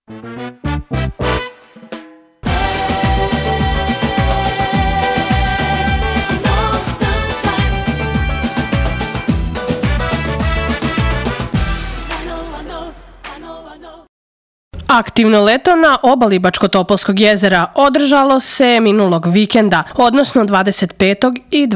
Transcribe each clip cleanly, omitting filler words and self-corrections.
Aktivno leto na obali Bačkotopolskog jezera održalo se minulog vikenda, odnosno 25. i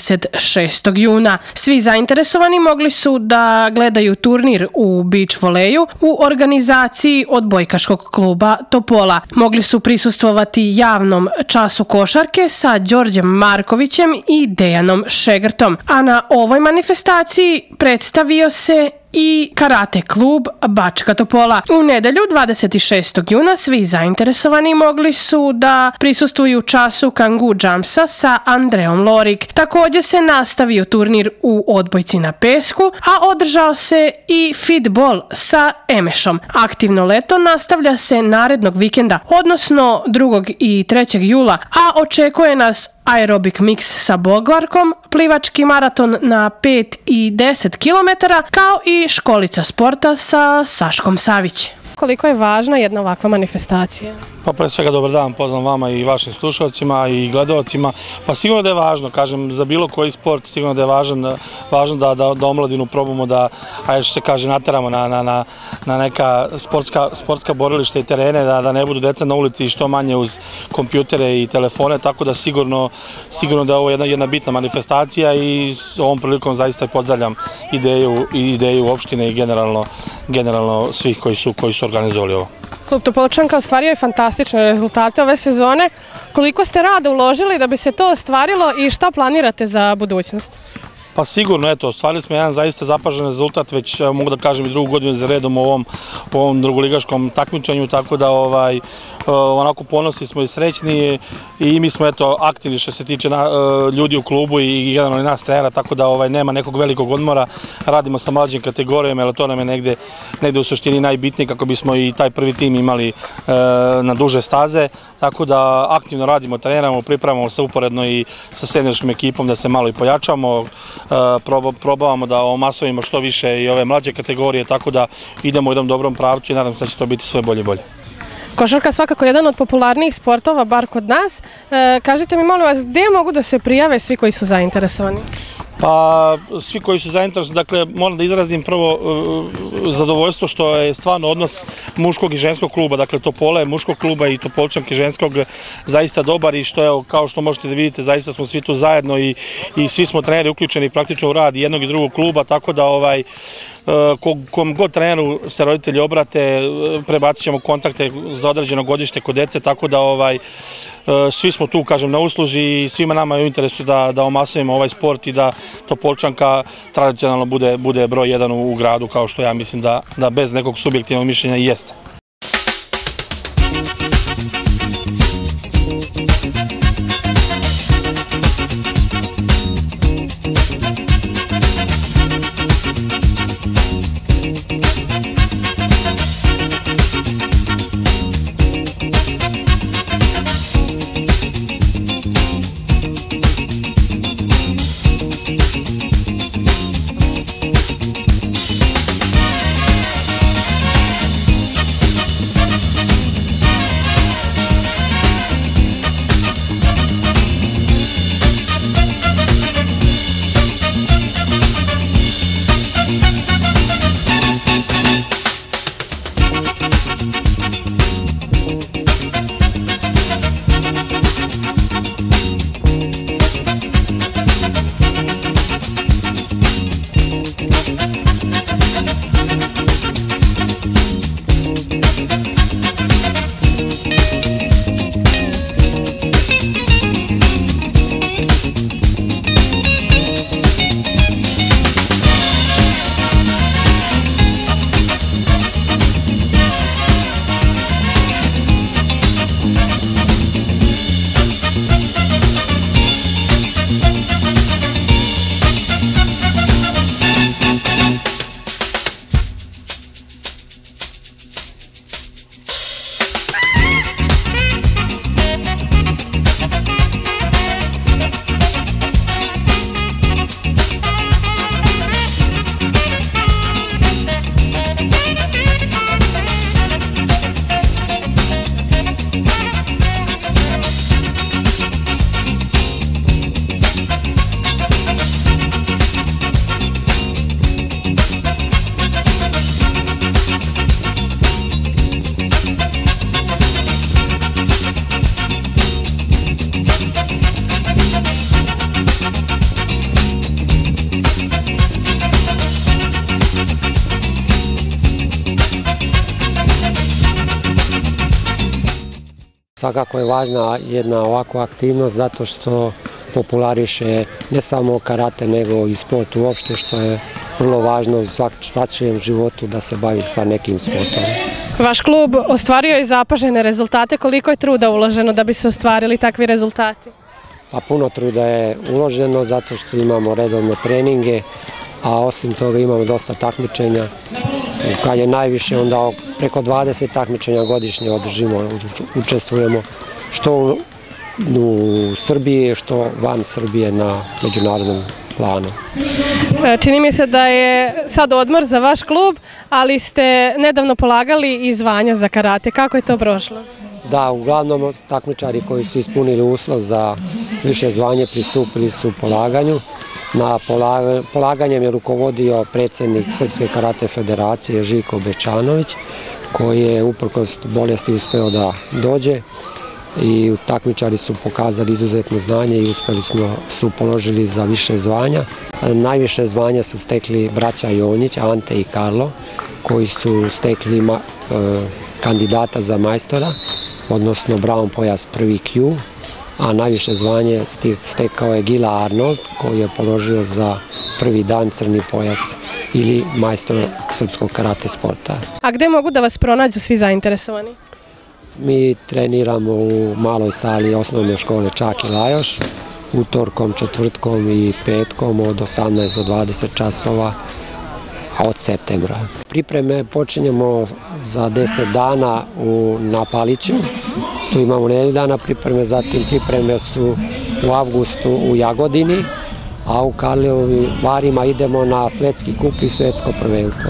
26. juna. Svi zainteresovani mogli su da gledaju turnir u beach voleju u organizaciji odbojkaškog kluba Topola. Mogli su prisustvovati javnom času košarke sa Đorđem Markovićem i Dejanom Šegrtom, a na ovoj manifestaciji predstavio se i karate klub Bačka Topola. U nedelju 26. juna svi zainteresovani mogli su da prisustvuju času Kangu Jumpsa sa Andreom Lorik. Također se nastavio turnir u odbojci na pesku, a održao se i fitbol sa Emešom. Aktivno leto nastavlja se narednog vikenda, odnosno 2. i 3. jula, a očekuje nas aerobik miks sa boglarkom, plivački maraton na 5 i 10 km, kao i školica sporta sa Saškom Savić. Koliko je važna jedna ovakva manifestacija? Pa pre svega dobar dan, pozdrav vama i vašim slušalcima i gledalcima. Pa sigurno da je važno, kažem, za bilo koji sport sigurno da je važno da omladinu probamo da, ajde što se kaže, nateramo na neka sportska borilišta i terene, da ne budu deca na ulici i što manje uz kompjutere i telefone, tako da sigurno da je ovo jedna bitna manifestacija i ovom prilikom zaista pozdravljam ideju opštine i generalno svih koji su organizovali ovo. Klub Topolčanka ostvario je fantastične rezultate ove sezone. Koliko ste rada uložili da bi se to ostvarilo i šta planirate za budućnost? Pa sigurno, eto, ostvarili smo jedan zaista zapažen rezultat, već mogu da kažem i drugu godinu za redom u ovom drugoligaškom takmičenju, tako da onako ponosni smo i srećni i mi smo eto aktivni što se tiče ljudi u klubu i generalno nas trenera, tako da nema nekog velikog odmora, radimo sa mlađim kategorijama, jer to nam je negde u suštini najbitnije kako bismo i taj prvi tim imali na duže staze, tako da aktivno radimo, treniramo, pripremamo se uporedno i sa seniorskom ekipom da se malo i pojačamo, probavamo da omasovimo što više i ove mlađe kategorije, tako da idemo u jednom dobrom pravcu i nadam se da će to biti sve bolje i bolje. Košarka je svakako jedan od popularnijih sportova, bar kod nas. Kažite mi, molim vas, gdje mogu da se prijave svi koji su zainteresovani? Pa, svi koji su zainteresovani, dakle, moram da izrazim prvo zadovoljstvo što je stvarno odnos muškog i ženskog kluba, dakle, Topole muškog kluba i Topolčanke ženskog zaista dobar i što je, kao što možete da vidite, zaista smo svi tu zajedno i svi smo treneri uključeni praktično u rad jednog i drugog kluba, tako da kom god treneru se roditelji obrate, prebacit ćemo kontakte za određeno godište kod dece, tako da svi smo tu, kažem, na usluži i svima nama je u interesu da omasujemo ovaj sport i da Topolčanka tradicionalno bude broj 1 u gradu, kao što ja mislim da bez nekog subjektivnog mišljenja i jeste. Svakako je važna jedna ovakva aktivnost zato što populariše ne samo karate nego i sport uopšte, što je vrlo važno u svačijem životu da se bavi sa nekim sportom. Vaš klub ostvario je zapažene rezultate. Koliko je truda uloženo da bi se ostvarili takvi rezultati? Pa puno truda je uloženo zato što imamo redovne treninge, a osim toga imamo dosta takmičenja. Kad je najviše, onda preko 20 takmičenja godišnje održimo, učestvujemo što u Srbiji, što van Srbije na međunarodnom planu. Čini mi se da je sad odmor za vaš klub, ali ste nedavno polagali i zvanja za karate. Kako je to prošlo? Da, uglavnom takmičari koji su ispunili uslov za više zvanje pristupili su polaganju. Na polaganjem je rukovodio predsjednik Srpske karate federacije Žiko Bečanović, koji je uprkos bolesti uspeo da dođe i takmičari su pokazali izuzetno znanje i su položili za više zvanja. Najviše zvanja su stekli braća Jonjić, Ante i Karlo, koji su stekli kandidata za majstora, odnosno brown pojas prvi Q, a najviše zvanje stekao je Gila Arnold, koji je položio za prvi dan crni pojas ili majstor srpskog karate sporta. A gde mogu da vas pronađu svi zainteresovani? Mi treniramo u maloj sali osnovne škole Čak i Lajoš, utorkom, četvrtkom i petkom od 18 do 20 časova od septembra. Pripreme počinjemo za 10 dana na Paliću. Tu imamo nedelju dana pripreme, zatim pripreme su u avgustu u Jagodini, a u Karlovim Varima idemo na svetski kup i svetsko prvenstvo.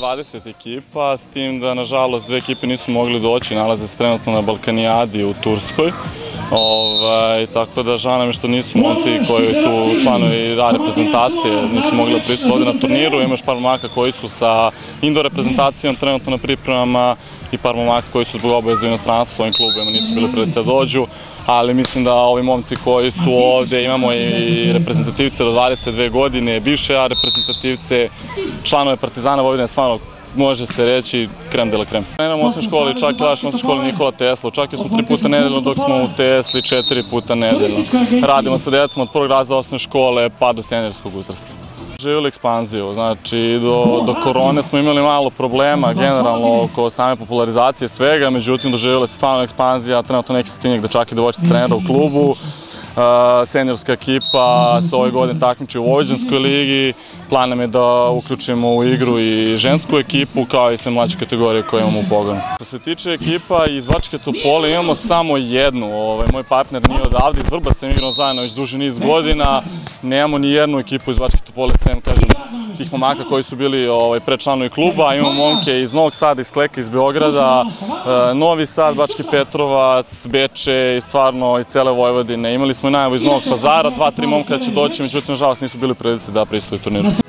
20 ekipa, s tim da nažalost 2 ekipe nisu mogli doći, nalaze se trenutno na Balkanijadi u Turskoj. Tako da žao nam je što nisu momci koji su članovi reprezentacije, nisu mogli da prisustuju ovde na turniru. Ima još par momaka koji su sa indoor reprezentacijom trenutno na pripremama i par momaka koji su zbog obaveza u inostranstvu s ovim klubima nisu bili prilici da dođu. Ali mislim da ovi momci koji su ovde, imamo i reprezentativce do 22 godine, bivše reprezentativce, članove Partizana Vojvodine, stvarno može se reći krem de la krem. Treniramo u osnovnoj školi, čak i u osnovnoj školi Nikola Tesla, čak i smo 3 puta nedeljno dok smo u Tesli 4 puta nedeljno. Radimo sa decom od prvog razreda osnovne škole pa do seniorskog uzrasta. Živjeli ekspanziju, znači do korone smo imali malo problema generalno oko same popularizacije svega, međutim doživjela se stvarno ekspanzija, trenutno neki stotinjak dečaka i devojčica trenira u klubu. Seniorska ekipa se ove godine takmiči u Vojvođanskoj ligi, plan nam je da uključimo u igru i žensku ekipu kao i sve mlađe kategorije koje imamo u pogonu. Što se tiče ekipa iz Bačke Topole imamo samo jednu, moj partner nije odavde, iz Vrba sam igrao zajedno već duži niz godina, nemamo ni jednu ekipu iz Bačke Topole, sem kažem tih momaka koji su bili predčlanovi kluba, imamo momke iz Novog Sada, iz Kleka, iz Beograda, Novi Sad, Bački Petrovac, Beče i stvarno iz cele Vojvodine. Imali smo i najavu iz Novog Pazara, 2-3 momka da će doći, međutim, nažalost nisu bili prilici da pristuju turniru.